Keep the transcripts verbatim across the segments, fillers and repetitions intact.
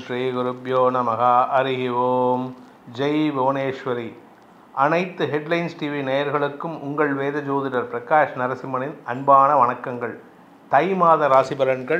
ஸ்ரீ குருப்யோ நமஹ. ஹரி ஓம். ஜெய் புவனேஸ்வரி. அனைத்து headlines TV நேயர்களுக்கும் உங்கள் வேத ஜோதிடர் பிரகாஷ் நரசிம்மனின் அன்பான வணக்கங்கள். தை மாத ராசி பலன்கள்.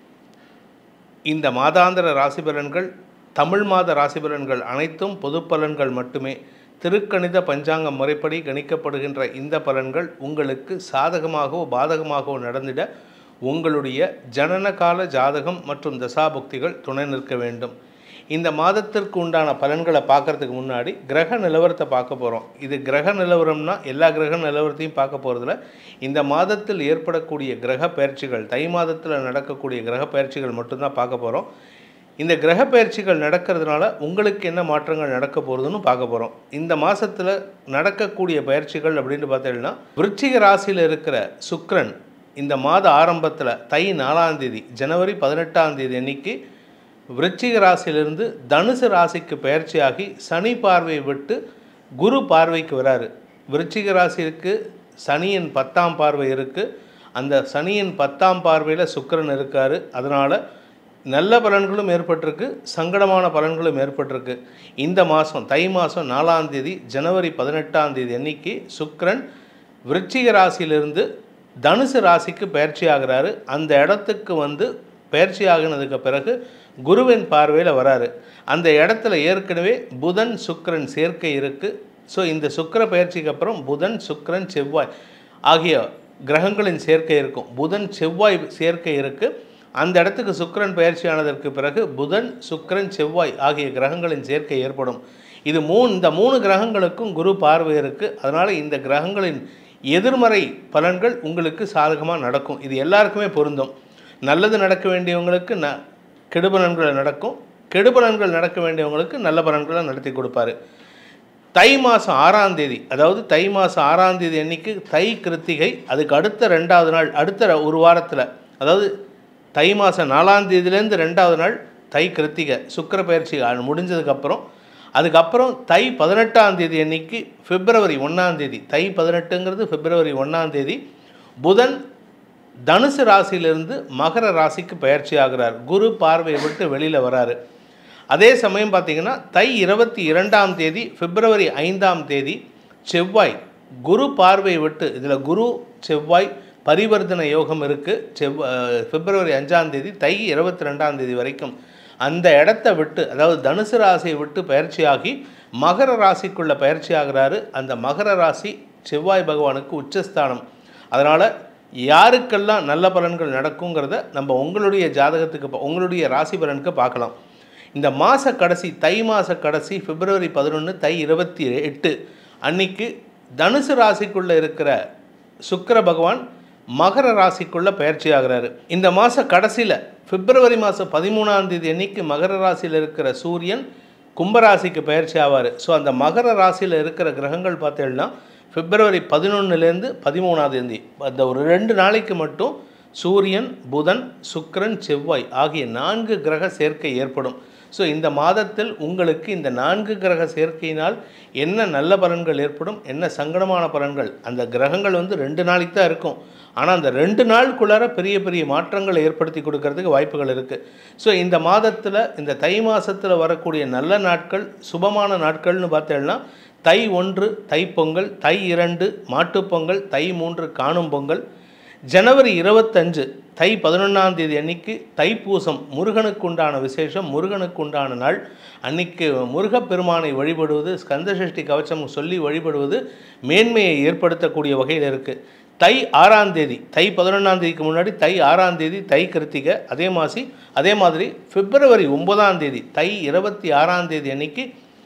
இந்த மாதாந்திர ராசி பலன்கள், தமிழ் மாத ராசி பலன்கள் அனைத்தும் பொது பலன்கள் மட்டுமே. திருக்கணித பஞ்சாங்க முறைப்படி கணிக்கப்படுகின்ற இந்த பலன்கள் உங்களுக்கு சாதகமாகவோ பாதகமாகவோ நடந்திட உங்களுடைய ஜனனகால ஜாதகம் மற்றும் தசாபுக்திகள் துணை நிற்க வேண்டும். இந்த மாதத்திற்கு உண்டான பலன்களை பார்க்குறதுக்கு முன்னாடி கிரக நிலவரத்தை பார்க்க போகிறோம். இது கிரக நிலவரம்னா எல்லா கிரக நிலவரத்தையும் பார்க்க போகிறதுல இந்த மாதத்தில் ஏற்படக்கூடிய கிரக பயிற்சிகள், தை மாதத்தில் நடக்கக்கூடிய கிரக பயிற்சிகள் மட்டும்தான் பார்க்க போகிறோம். இந்த கிரக பயிற்சிகள் நடக்கிறதுனால உங்களுக்கு என்ன மாற்றங்கள் நடக்க போகிறதுன்னு பார்க்க போகிறோம். இந்த மாதத்தில் நடக்கக்கூடிய பயிற்சிகள் அப்படின்னு பார்த்தீங்கன்னா, விருச்சிக ராசியில் இருக்கிற சுக்கிரன் இந்த மாத ஆரம்பத்தில் தை நாலாம் தேதி ஜனவரி பதினெட்டாம் தேதி அன்னைக்கு விருச்சிக ராசியிலிருந்து தனுசு ராசிக்கு பயிற்சியாகி சனி பார்வையை விட்டு குரு பார்வைக்கு வராரு. விருச்சிக ராசிக்கு சனியின் பத்தாம் பார்வை இருக்குது. அந்த சனியின் பத்தாம் பார்வையில் சுக்கிரன் இருக்கார். அதனால் நல்ல பலன்களும் ஏற்பட்டிருக்கு, சங்கடமான பலன்களும் ஏற்பட்டிருக்கு. இந்த மாதம் தை மாதம் நாலாம் தேதி ஜனவரி பதினெட்டாம் தேதி அன்னைக்கு சுக்கிரன் விருச்சிக ராசியிலிருந்து தனுசு ராசிக்கு பயிற்சி ஆகிறாரு. அந்த இடத்துக்கு வந்து பயிற்சி ஆகினதுக்கு பிறகு குருவின் பார்வையில் வராரு. அந்த இடத்துல ஏற்கனவே புதன் சுக்கிரன் சேர்க்கை இருக்குது. ஸோ இந்த சுக்கிர பயிற்சிக்கு அப்புறம் புதன் சுக்கிரன் செவ்வாய் ஆகிய கிரகங்களின் சேர்க்கை இருக்கும். புதன் செவ்வாய் சேர்க்கை இருக்குது. அந்த இடத்துக்கு சுக்கிரன் பயிற்சி ஆனதற்கு பிறகு புதன் சுக்கிரன் செவ்வாய் ஆகிய கிரகங்களின் சேர்க்கை ஏற்படும். இது மூணு இந்த மூணு கிரகங்களுக்கும் குரு பார்வை இருக்குது. அதனால் இந்த கிரகங்களின் எதிர்மறை பலன்கள் உங்களுக்கு சாதகமாக நடக்கும். இது எல்லாருக்குமே பொருந்தும். நல்லது நடக்க வேண்டியவங்களுக்கு ந கெடுபலன்கள் நடக்கும், கெடுபலன்கள் நடக்க வேண்டியவங்களுக்கு நல்ல பலன்களை நடத்தி கொடுப்பாரு. தை மாதம் ஆறாம் தேதி, அதாவது தை மாதம் ஆறாம் தேதி அன்னைக்கு தை கிருத்திகை, அதுக்கு அடுத்த ரெண்டாவது நாள், அடுத்த ஒரு வாரத்தில், அதாவது தை மாதம் நாலாம் தேதியிலேருந்து ரெண்டாவது நாள் தை கிருத்திகை சுக்கிர பயிற்சி முடிஞ்சதுக்கப்புறம், அதுக்கப்புறம் தை பதினெட்டாம் தேதி அன்னைக்கு பிப்ரவரி ஒன்றாம் தேதி, தை பதினெட்டுங்கிறது பிப்ரவரி ஒன்றாம் தேதி புதன் தனுசு ராசியிலிருந்து மகர ராசிக்கு பயிற்சி ஆகிறார். குரு பார்வையை விட்டு வெளியில் வராரு. அதே சமயம் பார்த்திங்கன்னா தை இருபத்தி இரண்டாம் தேதி பிப்ரவரி ஐந்தாம் தேதி செவ்வாய் குரு பார்வையை விட்டு, இதில் குரு செவ்வாய் பரிவர்த்தனை யோகம் இருக்குது. செவ்வாய் பிப்ரவரி அஞ்சாம் தேதி தை இருபத்தி ரெண்டாம் தேதி வரைக்கும் அந்த இடத்த விட்டு, அதாவது தனுசு ராசியை விட்டு பயிற்சியாகி மகர ராசிக்குள்ளே பயிற்சி ஆகிறாரு. அந்த மகர ராசி செவ்வாய் பகவானுக்கு உச்சஸ்தானம். அதனால் யாருக்கெல்லாம் நல்ல பலன்கள் நடக்குங்கிறத நம்ம உங்களுடைய ஜாதகத்துக்கு, உங்களுடைய ராசி பலனுக்கு பார்க்கலாம். இந்த மாத கடைசி, தை மாத கடைசி பிப்ரவரி பதினொன்று தை இருபத்தி எட்டு அன்னைக்கு தனுசு ராசிக்குள்ளே இருக்கிற சுக்கிர பகவான் மகர ராசிக்குள்ளே பயிற்சி ஆகிறாரு. இந்த மாத கடைசியில் பிப்ரவரி மாதம் பதிமூணாம் தேதி அன்னைக்கு மகர ராசியில் இருக்கிற சூரியன் கும்பராசிக்கு பயிற்சி ஆவார். ஸோ அந்த மகர ராசியில் இருக்கிற கிரகங்கள் பார்த்தீங்கன்னா பிப்ரவரி பதினொன்றுலேருந்து பதிமூணாம் தேதி அந்த ஒரு ரெண்டு நாளைக்கு மட்டும் சூரியன் புதன் சுக்கிரன் செவ்வாய் ஆகிய நான்கு கிரக சேர்க்கை ஏற்படும். ஸோ இந்த மாதத்தில் உங்களுக்கு இந்த நான்கு கிரக சேர்க்கையினால் என்ன நல்ல பலன்கள் ஏற்படும், என்ன சங்கடமான பலன்கள், அந்த கிரகங்கள் வந்து ரெண்டு நாளைக்கு தான் இருக்கும். ஆனால் அந்த ரெண்டு நாளுக்குள்ளார பெரிய பெரிய மாற்றங்களை ஏற்படுத்தி கொடுக்கறதுக்கு வாய்ப்புகள் இருக்குது. ஸோ இந்த மாதத்தில், இந்த தை மாதத்தில் வரக்கூடிய நல்ல நாட்கள், சுபமான நாட்கள்னு பார்த்தேன்னா தை ஒன்று தைப்பொங்கல், தை இரண்டு மாட்டுப்பொங்கல், தை மூன்று காணும் பொங்கல், ஜனவரி இருபத்தஞ்சு தை பதினொன்றாம் தேதி அன்னைக்கு தைப்பூசம், முருகனுக்கு உண்டான விசேஷம், முருகனுக்கு உண்டான நாள். அன்னைக்கு முருகப்பெருமானை வழிபடுவது, ஸ்கந்தசஷ்டி கவச்சம் சொல்லி வழிபடுவது மேன்மையை ஏற்படுத்தக்கூடிய வகையில் இருக்குது. தை ஆறாம் தேதி, தை பதினொன்றாம் தேதிக்கு முன்னாடி தை ஆறாம் தேதி தை கிருத்திகை. அதே மாதிரி அதே மாதிரி பிப்ரவரி ஒன்பதாம் தேதி தை இருபத்தி ஆறாம் தேதி அன்னைக்கு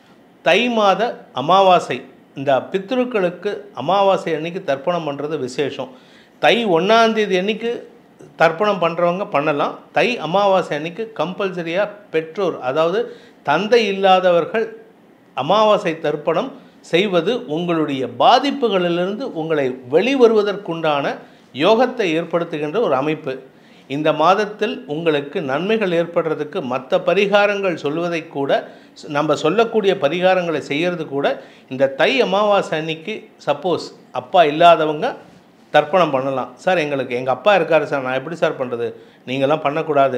தை மாத அமாவாசை. இந்த பித்ருக்களுக்கு அமாவாசை அன்னைக்கு தர்ப்பணம் பண்ணுறது விசேஷம். தை ஒன்றாம் தேதி அன்னைக்கு தர்ப்பணம் பண்ணுறவங்க பண்ணலாம். தை அமாவாசை அன்னைக்கு கம்பல்சரியாக பெற்றோர், அதாவது தந்தை இல்லாதவர்கள் அமாவாசை தர்ப்பணம் செய்வது உங்களுடைய பாதிப்புகளிலிருந்து உங்களை வெளிவருவதற்குண்டான யோகத்தை ஏற்படுத்துகின்ற ஒரு அமைப்பு. இந்த மாதத்தில் உங்களுக்கு நன்மைகள் ஏற்படுறதுக்கு மற்ற பரிகாரங்கள் சொல்வதை கூட, நம்ம சொல்லக்கூடிய பரிகாரங்களை செய்கிறது கூட இந்த தை அமாவாசை அன்னைக்கு சப்போஸ் அப்பா இல்லாதவங்க தர்ப்பணம் பண்ணலாம். சார் எங்களுக்கு எங்கள் அப்பா இருக்கார் சார், நான் எப்படி சார் பண்ணுறது? நீங்களாம் பண்ணக்கூடாது.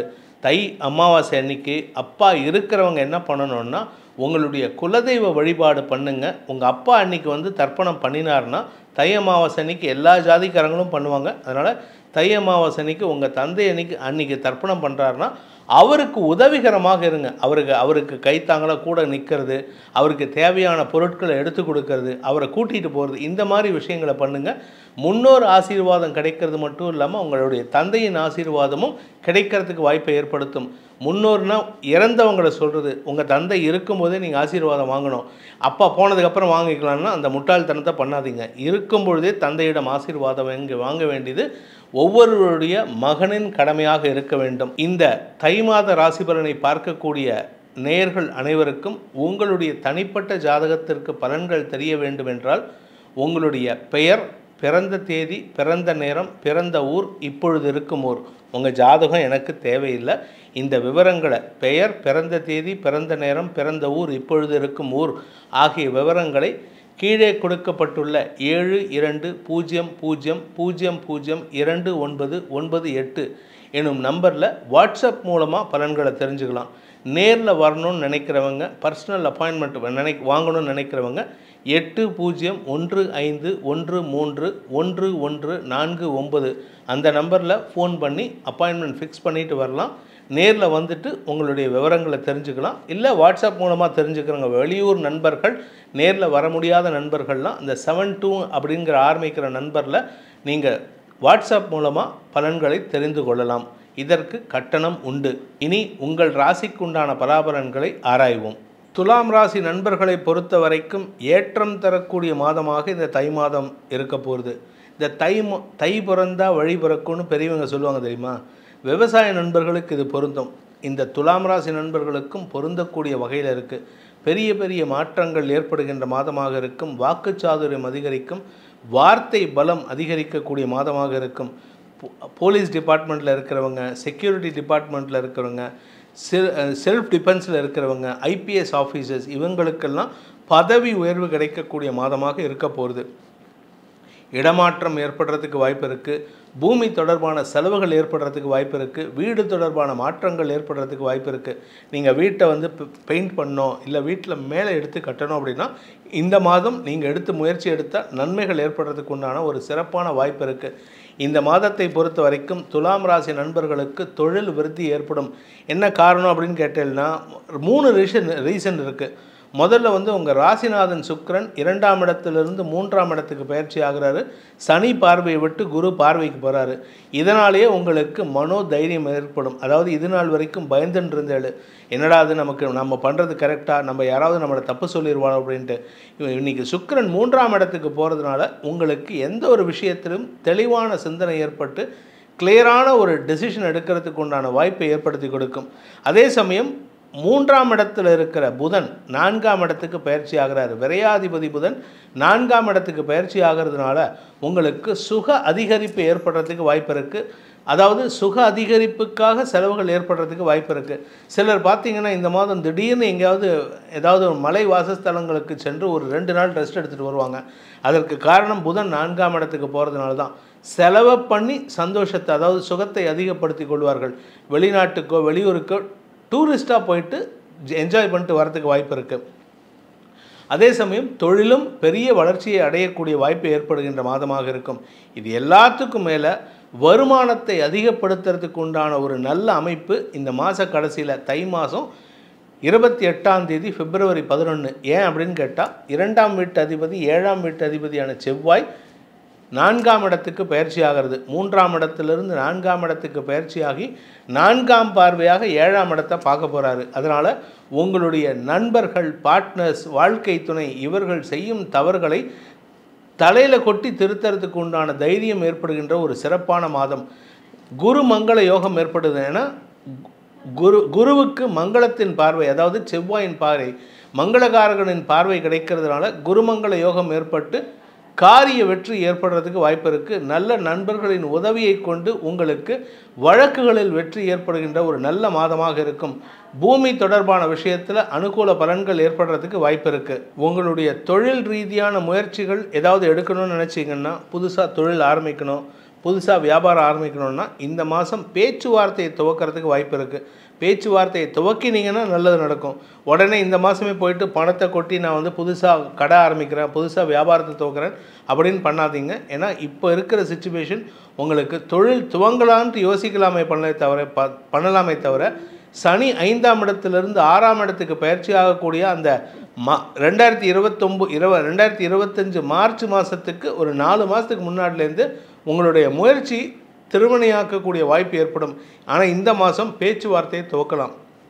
தை அமாவாசை அன்னைக்கு அப்பா இருக்கிறவங்க என்ன பண்ணணும்னா உங்களுடைய குலதெய்வ வழிபாடு பண்ணுங்க. உங்கள் அப்பா அன்னைக்கு வந்து தர்ப்பணம் பண்ணினார்னா தை அமாவாசை அன்னைக்கு எல்லா ஜாதிக்காரங்களும் பண்ணுவாங்க. அதனால் தை அமாவாசை அன்னைக்கு உங்கள் தந்தை அன்னைக்கு அன்னைக்கு தர்ப்பணம் பண்ணுறாருன்னா அவருக்கு உதவிகரமாக இருங்க. அவருக்கு அவருக்கு கைத்தாங்களாக கூட நிற்கிறது, அவருக்கு தேவையான பொருட்களை எடுத்து கொடுக்கறது, அவரை கூட்டிகிட்டு போகிறது, இந்த மாதிரி விஷயங்களை பண்ணுங்கள். முன்னோர் ஆசீர்வாதம் கிடைக்கிறது மட்டும் இல்லாமல் உங்களுடைய தந்தையின் ஆசீர்வாதமும் கிடைக்கிறதுக்கு வாய்ப்பை ஏற்படுத்தும். முன்னோர்னா இறந்தவங்களை சொல்கிறது. உங்கள் தந்தை இருக்கும்போதே நீங்கள் ஆசீர்வாதம் வாங்கணும். அப்பா போனதுக்கப்புறம் வாங்கிக்கலாம்னா அந்த முட்டாள்தனத்தை பண்ணாதீங்க. இருக்கும் பொழுதே தந்தையிடம் ஆசீர்வாதம் வாங்க வாங்க வேண்டியது ஒவ்வொருவருடைய மகனின் கடமையாக இருக்க வேண்டும். இந்த தை மாத ராசி பலனை பார்க்கக்கூடிய நேயர்கள் அனைவருக்கும் உங்களுடைய தனிப்பட்ட ஜாதகத்திற்கு பலன்கள் தெரிய வேண்டும் என்றால் உங்களுடைய பெயர், பிறந்த தேதி, பிறந்த நேரம், பிறந்த ஊர், இப்பொழுது இருக்கும் ஊர், உங்கள் ஜாதகம் எனக்கு தேவையில்லை. இந்த விவரங்களை பெயர், பிறந்த தேதி, பிறந்த நேரம், பிறந்த ஊர், இப்பொழுது இருக்கும் ஊர் ஆகிய விவரங்களை கீழே கொடுக்கப்பட்டுள்ள ஏழு இரண்டு பூஜ்ஜியம் பூஜ்ஜியம் பூஜ்ஜியம் பூஜ்ஜியம் இரண்டு ஒன்பது ஒன்பது எட்டு எனும் நம்பரில் வாட்ஸ்அப் மூலமாக பலன்களை தெரிஞ்சுக்கலாம். நேரில் வரணும்னு நினைக்கிறவங்க, பர்சனல் அப்பாயின்மெண்ட் நினை வாங்கணும்னு நினைக்கிறவங்க எட்டு பூஜ்ஜியம் ஒன்று ஐந்து ஒன்று மூன்று ஒன்று ஒன்று நான்கு ஒன்பது அந்த நம்பரில் ஃபோன் பண்ணி அப்பாயின்மெண்ட் ஃபிக்ஸ் பண்ணிவிட்டு வரலாம். நேரில் வந்துட்டு உங்களுடைய விவரங்களை தெரிஞ்சுக்கலாம். இல்லை வாட்ஸ்அப் மூலமாக தெரிஞ்சுக்கிறவங்க, வெளியூர் நண்பர்கள், நேரில் வர முடியாத நண்பர்கள்லாம் இந்த செவன் டூ அப்படிங்கிற ஆரம்பிக்கிற நண்பரில் நீங்கள் வாட்ஸ்அப் மூலமாக பலன்களை தெரிந்து கொள்ளலாம். இதற்கு கட்டணம் உண்டு. இனி உங்கள் ராசிக்கு உண்டான பலாபலன்களை ஆராய்வோம். துலாம் ராசி நண்பர்களை பொறுத்த வரைக்கும் ஏற்றம் தரக்கூடிய மாதமாக இந்த தை மாதம் இருக்க போகிறது. இந்த தை தை பிறந்தா வழி பிறக்கும்னு பெரியவங்க சொல்லுவாங்க தெரியுமா? விவசாய நண்பர்களுக்கு இது பொருந்தும். இந்த துலாம் ராசி நண்பர்களுக்கும் பொருந்தக்கூடிய வகையில் இருக்குது. பெரிய பெரிய மாற்றங்கள் ஏற்படுகின்ற மாதமாக இருக்கும். வாக்குச்சாதுரியம் அதிகரிக்கும். வார்த்தை பலம் அதிகரிக்கக்கூடிய மாதமாக இருக்கும். போலீஸ் டிபார்ட்மெண்ட்டில் இருக்கிறவங்க, செக்யூரிட்டி டிபார்ட்மெண்ட்டில் இருக்கிறவங்க, செல் செல்ஃப் டிஃபென்ஸில் இருக்கிறவங்க, ஐபிஎஸ் ஆஃபீஸர்ஸ், இவங்களுக்கெல்லாம் பதவி உயர்வு கிடைக்கக்கூடிய மாதமாக இருக்க போகிறது. இடமாற்றம் ஏற்படுறதுக்கு வாய்ப்பு இருக்குது. பூமி தொடர்பான செலவுகள் ஏற்படுறதுக்கு வாய்ப்பு இருக்குது. வீடு தொடர்பான மாற்றங்கள் ஏற்படுறதுக்கு வாய்ப்பு இருக்குது. நீங்கள் வீட்டை வந்து பெயிண்ட் பண்ணணும், இல்லை வீட்டில் மேலே எடுத்து கட்டணும் அப்படின்னா இந்த மாதம் நீங்கள் எடுத்து முயற்சி எடுத்தால் நன்மைகள் ஏற்படுறதுக்கு உண்டான ஒரு சிறப்பான வாய்ப்பு இருக்குது. இந்த மாதத்தை பொறுத்த வரைக்கும் துலாம் ராசி நண்பர்களுக்கு தொழில் விருத்தி ஏற்படும். என்ன காரணம் அப்படின்னு கேட்டீங்கன்னா மூணு ரீசன் ரீசன் இருக்குது. முதல்ல வந்து உங்கள் ராசிநாதன் சுக்கிரன் இரண்டாம் இடத்திலிருந்து மூன்றாம் இடத்துக்கு பயிற்சி ஆகிறாரு. சனி பார்வையை விட்டு குரு பார்வைக்கு போகிறாரு. இதனாலேயே உங்களுக்கு மனோ தைரியம் ஏற்படும். அதாவது இது நாள் வரைக்கும் பயந்துன்னு இருந்தேள், என்னடா அது நமக்கு நம்ம பண்ணுறது கரெக்டாக, நம்ம யாராவது நம்மளை தப்பு சொல்லிடுவாங்க அப்படின்ட்டு. இன்றைக்கி சுக்கிரன் மூன்றாம் இடத்துக்கு போகிறதுனால உங்களுக்கு எந்த ஒரு விஷயத்திலும் தெளிவான சிந்தனை ஏற்பட்டு கிளியரான ஒரு டெசிஷன் எடுக்கிறதுக்கு உண்டான வாய்ப்பை ஏற்படுத்தி கொடுக்கும். அதே சமயம் மூன்றாம் இடத்துல இருக்கிற புதன் நான்காம் இடத்துக்கு பயிற்சி ஆகிறார். விரையாதிபதி புதன் நான்காம் இடத்துக்கு பயிற்சி ஆகிறதுனால உங்களுக்கு சுக அதிகரிப்பு ஏற்படுறதுக்கு வாய்ப்பு இருக்குது. அதாவது சுக அதிகரிப்புக்காக செலவுகள் ஏற்படுறதுக்கு வாய்ப்பு இருக்குது. சிலர் பார்த்திங்கன்னா இந்த மாதம் திடீர்னு எங்கேயாவது ஏதாவது மலை வாசஸ்தலங்களுக்கு சென்று ஒரு ரெண்டு நாள் ரெஸ்ட் எடுத்துகிட்டு வருவாங்க. அதற்கு காரணம் புதன் நான்காம் இடத்துக்கு போகிறதுனால தான். செலவை பண்ணி சந்தோஷத்தை, அதாவது சுகத்தை அதிகப்படுத்தி கொள்வார்கள். வெளிநாட்டுக்கோ வெளியூருக்கோ டூரிஸ்ட்டாக போயிட்டு என்ஜாய் பண்ணிட்டு வரதுக்கு வாய்ப்பு இருக்குது. அதே சமயம் தொழிலும் பெரிய வளர்ச்சியை அடையக்கூடிய வாய்ப்பு ஏற்படுகின்ற மாதமாக இருக்கும். இது எல்லாத்துக்கும் மேலே வருமானத்தை அதிகப்படுத்துறதுக்கு உண்டான ஒரு நல்ல அமைப்பு இந்த மாத கடைசியில் தை மாதம் இருபத்தி எட்டாம் தேதி பிப்ரவரி பதினொன்று. ஏன் அப்படின்னு கேட்டால் இரண்டாம் வீட்டு அதிபதி ஏழாம் வீட்டு அதிபதியான செவ்வாய் நான்காம் இடத்துக்கு பயிற்சி ஆகிறது. மூன்றாம் இடத்திலிருந்து நான்காம் இடத்துக்கு பயிற்சியாகி நான்காம் பார்வையாக ஏழாம் இடத்தை பார்க்க போகிறாரு. அதனால் உங்களுடைய நண்பர்கள், பார்ட்னர்ஸ், வாழ்க்கை துணை இவர்கள் செய்யும் தவறுகளை தலையில் கொட்டி திருத்தறதுக்கு உண்டான தைரியம் ஏற்படுகின்ற ஒரு சிறப்பான மாதம். குரு மங்கள யோகம் ஏற்படுது. ஏன்னா குரு குருவுக்கு மங்களத்தின் பார்வை, அதாவது செவ்வாயின் பார்வை, மங்களகாரகனின் பார்வை கிடைக்கிறதுனால குருமங்கள யோகம் ஏற்பட்டு காரிய வெற்றி ஏற்படுறதுக்கு வாய்ப்பு இருக்குது. நல்ல நண்பர்களின் உதவியை கொண்டு உங்களுக்கு வழக்குகளில் வெற்றி ஏற்படுகின்ற ஒரு நல்ல மாதமாக இருக்கும். பூமி தொடர்பான விஷயத்தில் அனுகூல பலன்கள் ஏற்படுறதுக்கு வாய்ப்பு இருக்குது. உங்களுடைய தொழில் ரீதியான முயற்சிகள் ஏதாவது எடுக்கணும்னு நினச்சிங்கன்னா, புதுசாக தொழில் ஆரம்பிக்கணும், புதுசாக வியாபாரம் ஆரம்பிக்கணும்னா இந்த மாதம் பேச்சுவார்த்தையை துவக்கிறதுக்கு வாய்ப்பு இருக்குது. பேச்சுவார்த்தையை துவக்கினீங்கன்னா நல்லது நடக்கும். உடனே இந்த மாதமே போயிட்டு பணத்தை கொட்டி நான் வந்து புதுசாக கடை ஆரம்பிக்கிறேன், புதுசாக வியாபாரத்தை துவக்கிறேன் அப்படின்னு பண்ணாதீங்க. ஏன்னா இப்போ இருக்கிற சிச்சுவேஷன் உங்களுக்கு தொழில் துவங்கலான்ட்டு யோசிக்கலாமே பண்ணலே தவிர ப பண்ணலாமே தவிர சனி ஐந்தாம் இடத்துலேருந்து ஆறாம் இடத்துக்கு பயிற்சி ஆகக்கூடிய அந்த மா ரெண்டாயிரத்தி இருபத்தொம்பது இருப ரெண்டாயிரத்தி இருபத்தஞ்சு மார்ச் மாதத்துக்கு ஒரு நாலு மாதத்துக்கு முன்னாடிலேருந்து உங்களுடைய முயற்சி திருமணியாக்கக்கூடிய வாய்ப்பு ஏற்படும். ஆனால் இந்த மாதம் பேச்சுவார்த்தையை துவக்கலாம்.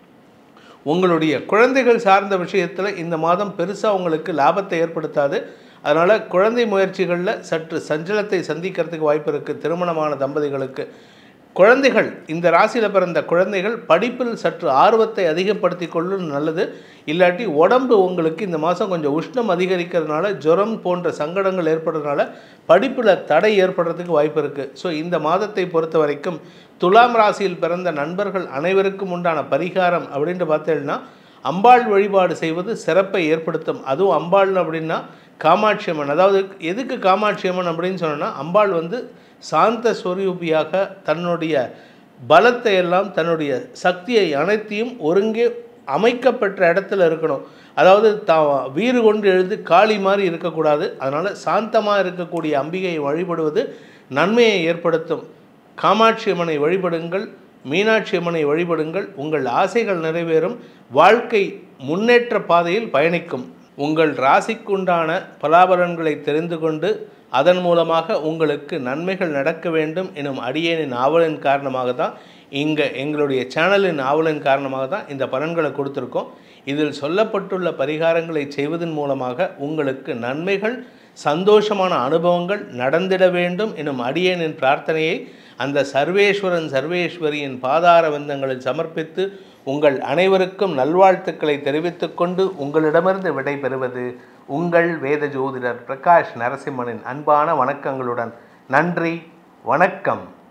உங்களுடைய குழந்தைகள் சார்ந்த விஷயத்தில் இந்த மாதம் பெருசாக உங்களுக்கு லாபத்தை ஏற்படுத்தாது. அதனால் குழந்தை முயற்சிகளில் சற்று சஞ்சலத்தை சந்திக்கிறதுக்கு வாய்ப்பு இருக்குது. திருமணமான தம்பதிகளுக்கு குழந்தைகள், இந்த ராசியில் பிறந்த குழந்தைகள் படிப்பில் சற்று ஆர்வத்தை அதிகப்படுத்தி கொள்ளும் நல்லது. இல்லாட்டி உடம்பு உங்களுக்கு இந்த மாதம் கொஞ்சம் உஷ்ணம் அதிகரிக்கிறதுனால ஜுரம் போன்ற சங்கடங்கள் ஏற்படுறதுனால படிப்பில் தடை ஏற்படுறதுக்கு வாய்ப்பு இருக்குது. ஸோ இந்த மாதத்தை பொறுத்த வரைக்கும் துலாம் ராசியில் பிறந்த நண்பர்கள் அனைவருக்கும் உண்டான பரிகாரம் அப்படின்ட்டு பார்த்தீங்கன்னா அம்பாள் வழிபாடு செய்வது சிறப்பை ஏற்படுத்தும். அதுவும் அம்பாள் அப்படின்னா காமாட்சி அம்மன். அதாவது எதுக்கு காமாட்சி அம்மன் அப்படின்னு சொன்னோன்னா, அம்பாள் வந்து சாந்த ஸ்வரூபியாக தன்னுடைய பலத்தை எல்லாம் தன்னுடைய சக்தியை அனைத்தையும் ஒருங்கே அமைக்கப்பட்ட இடத்துல இருக்கணும். அதாவது தா வீறு கொண்டு எழுந்து காளி மாதிரி இருக்கக்கூடாது. அதனால் சாந்தமாக இருக்கக்கூடிய அம்பிகையை வழிபடுவது நன்மையை ஏற்படுத்தும். காமாட்சி அம்மனை வழிபடுங்கள், மீனாட்சி அம்மனை வழிபடுங்கள். உங்கள் ஆசைகள் நிறைவேறும், வாழ்க்கை முன்னேற்ற பாதையில் பயணிக்கும். உங்கள் ராசிக்குண்டான பலாபலன்களை தெரிந்து கொண்டு அதன் மூலமாக உங்களுக்கு நன்மைகள் நடக்க வேண்டும் எனும் அடியேனின் ஆவலின் காரணமாக தான் இங்கே எங்களுடைய சேனலின் ஆவலின் காரணமாக தான் இந்த பலன்களை கொடுத்துருக்கோம். இதில் சொல்லப்பட்டுள்ள பரிகாரங்களை செய்வதன் மூலமாக உங்களுக்கு நன்மைகள், சந்தோஷமான அனுபவங்கள் நடந்திட வேண்டும் எனும் அடியேனின் பிரார்த்தனையை அந்த சர்வேஸ்வரன் சர்வேஸ்வரியின் பாதார வந்தங்களில் சமர்ப்பித்து உங்கள் அனைவருக்கும் நல்வாழ்த்துக்களை தெரிவித்துக் கொண்டு உங்களிடமிருந்து விடைபெறுவது உங்கள் வேத ஜோதிடர் பிரகாஷ் நரசிம்மனின் அன்பான வணக்கங்களுடன். நன்றி, வணக்கம்.